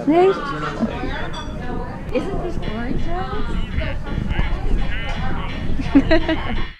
There's... Isn't this gorgeous?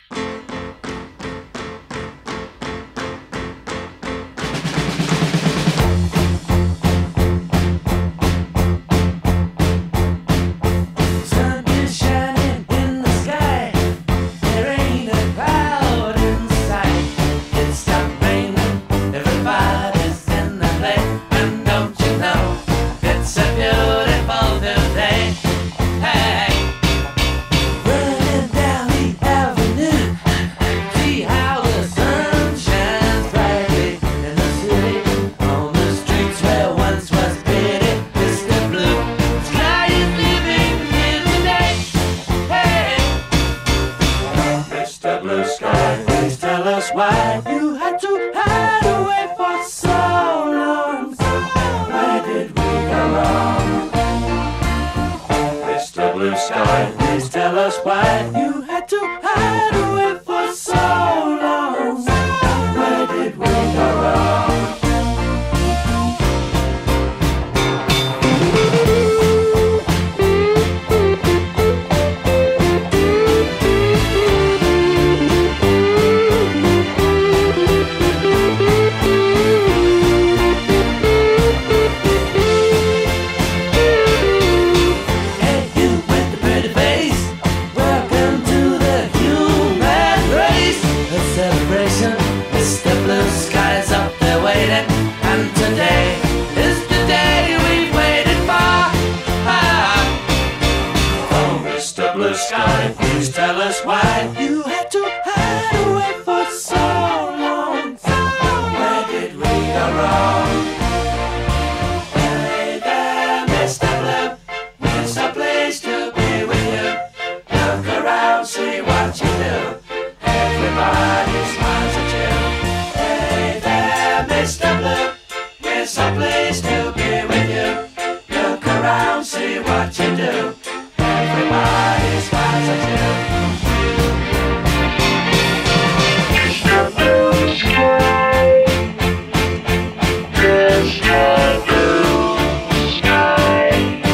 Why you had to hide away for so long? Where did we go wrong? Mr. Blue Sky, please tell us why you had to hide away for so long. Where did we go wrong? Blue sky, please tell us why you had to hide away for so long. Where did we go wrong? Hey there, Mr. Blue, it's a place to be with you. Look around, see what you do. Everybody smiles at you. Hey there, Mr. Blue, it's a place to be with you. Look around, see what you do. Everybody smiles at you. Mr. Blue Sky, Mr. Blue Sky,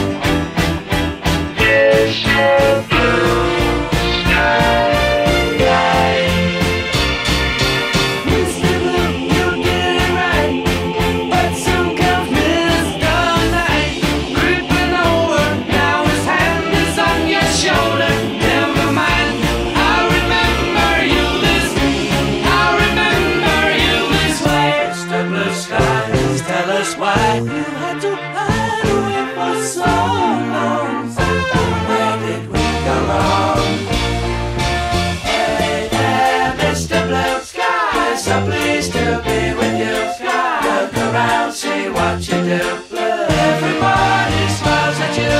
Mr. Blue Sky. Mr. Blue, you did it right, but soon comes Mr. Night, creeping over. Now his hand is on your shoulder. Never mind, I remember you this way. Mr. Blue Sky, please tell us why you had to hide away for so long. Where did we go wrong? Hey there, Mr. Blue Sky, so pleased to be with you. Look around, see what you do. Everybody smiles at you.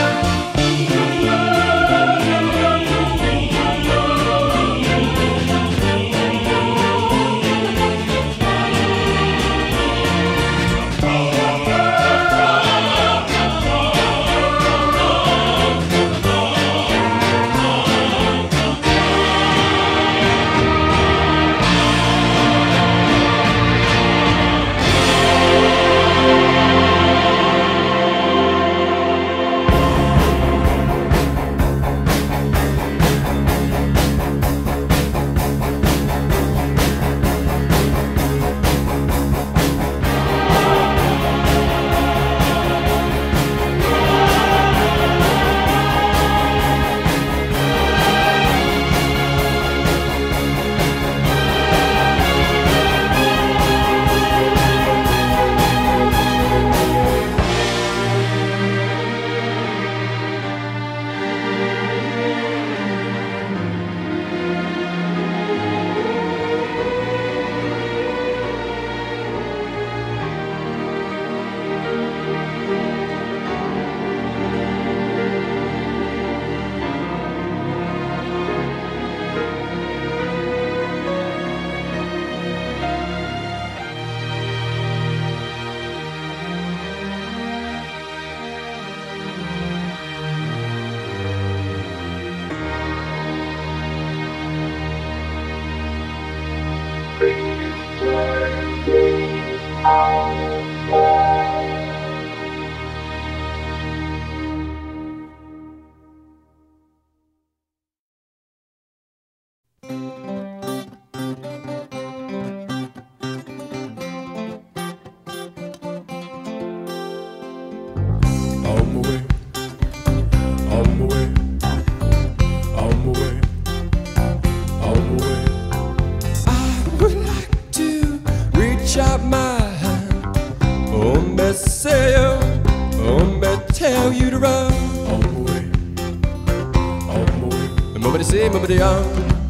hombre, say yo, hombre, tell you to run. On my way, on my way. Nobody say, nobody on.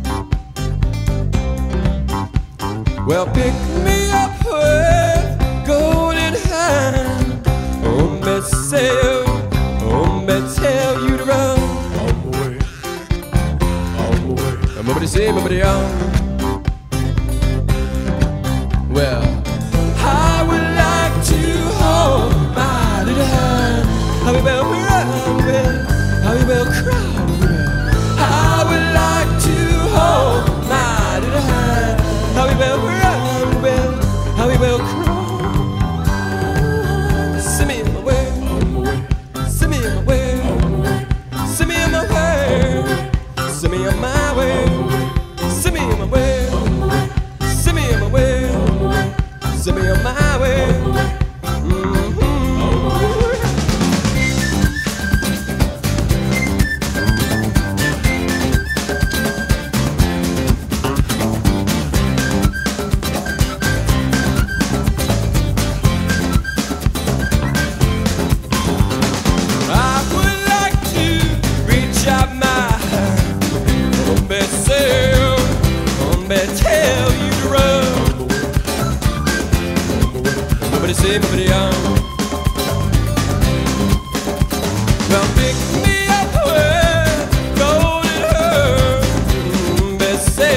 Well, pick me up with golden hand. Hombre, say yo, hombre, tell you to run. On my way, on my way. Nobody say, nobody on. Well, I would like to hold my little hand. How we will run, how we will cry. I would like to hold my little hand. How we will run, how we will cry. Send me in my way, send me in my way, send me in my way, send me in my way, send me in my way, send me in my way, send me in my way. Tell you to run. Nobody say, nobody on. Well, pick me up with golden hair. Say,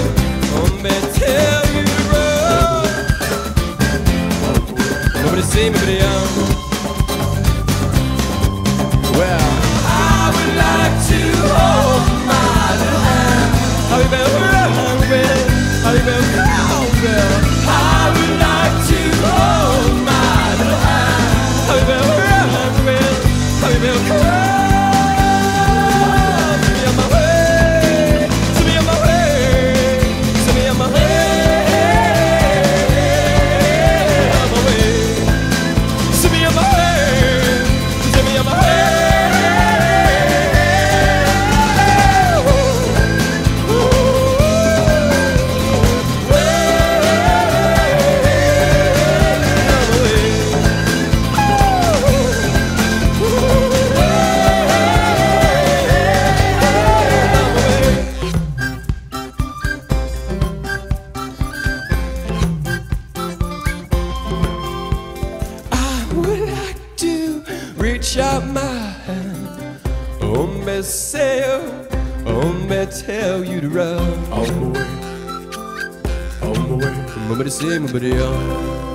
tell you to run. Nobody say, nobody on. Well, I would like to hold my little hand. How you been? How you been? I would like to hold my little hand. How you been? How you been? Send me on my way. Send me on my way. Send me on my way. On my way. Send me on my way. Send me on my way. Reach out my hand, hombre, say, hombre, tell you to run. On my way, on my way. Nobody say, nobody on.